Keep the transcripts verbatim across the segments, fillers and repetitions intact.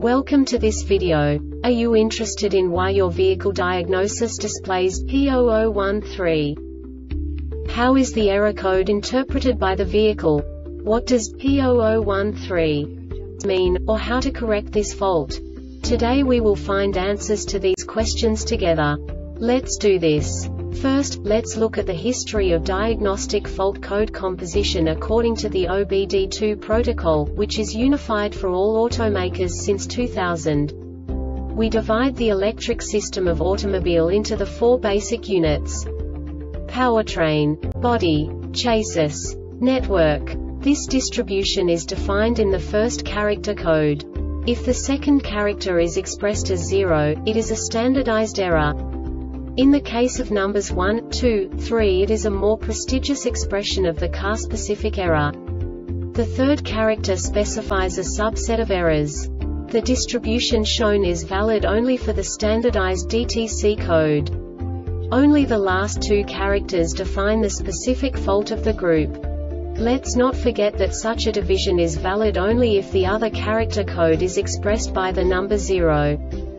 Welcome to this video. Are you interested in why your vehicle diagnosis displays P zero zero one three? How is the error code interpreted by the vehicle? What does P zero zero one three mean, or how to correct this fault? Today we will find answers to these questions together. Let's do this. First, let's look at the history of diagnostic fault code composition according to the O B D two protocol, which is unified for all automakers since two thousand. We divide the electric system of automobile into the four basic units: powertrain, body, chassis, network. This distribution is defined in the first character code. If the second character is expressed as zero, it is a standardized error. In the case of numbers one, two, three, it is a more prestigious expression of the car-specific error. The third character specifies a subset of errors. The distribution shown is valid only for the standardized D T C code. Only the last two characters define the specific fault of the group. Let's not forget that such a division is valid only if the other character code is expressed by the number zero.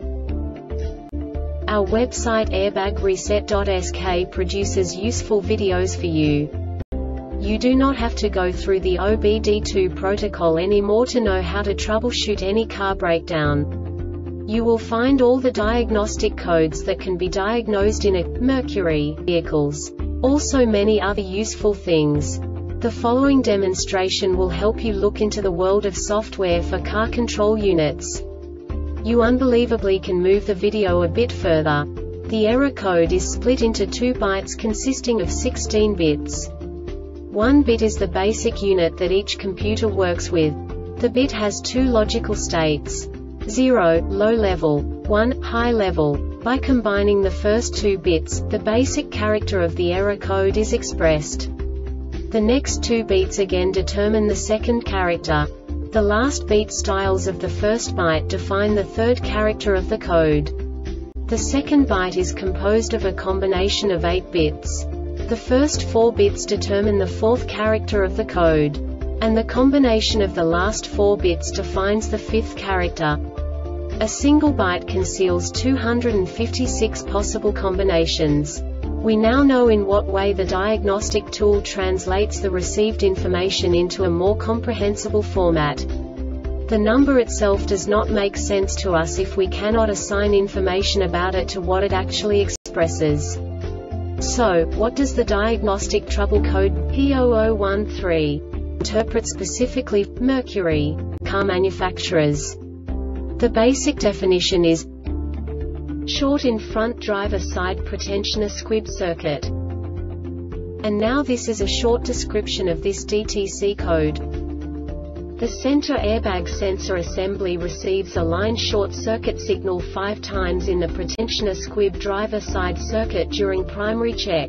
Our website airbag reset dot S K produces useful videos for you. You do not have to go through the O B D two protocol anymore to know how to troubleshoot any car breakdown. You will find all the diagnostic codes that can be diagnosed in a Mercury vehicles. Also many other useful things. The following demonstration will help you look into the world of software for car control units. You unbelievably can move the video a bit further. The error code is split into two bytes consisting of sixteen bits. One bit is the basic unit that each computer works with. The bit has two logical states: zero, low level, one, high level. By combining the first two bits, the basic character of the error code is expressed. The next two bits again determine the second character. The last beat styles of the first byte define the third character of the code. The second byte is composed of a combination of eight bits. The first four bits determine the fourth character of the code. And the combination of the last four bits defines the fifth character. A single byte conceals two hundred fifty-six possible combinations. We now know in what way the diagnostic tool translates the received information into a more comprehensible format. The number itself does not make sense to us if we cannot assign information about it to what it actually expresses. So, what does the diagnostic trouble code P zero zero one three interpret specifically for Mercury car manufacturers? The basic definition is short in front driver side pretensioner squib circuit. And now this is a short description of this D T C code. The center airbag sensor assembly receives a line short circuit signal five times in the pretensioner squib driver side circuit during primary check.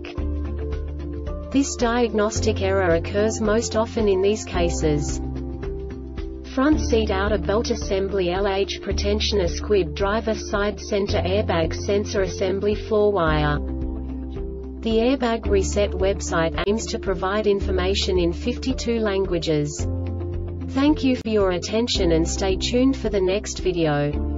This diagnostic error occurs most often in these cases: front seat outer belt assembly L H pretensioner squib driver side center airbag sensor assembly floor wire. The Airbag Reset website aims to provide information in fifty-two languages. Thank you for your attention and stay tuned for the next video.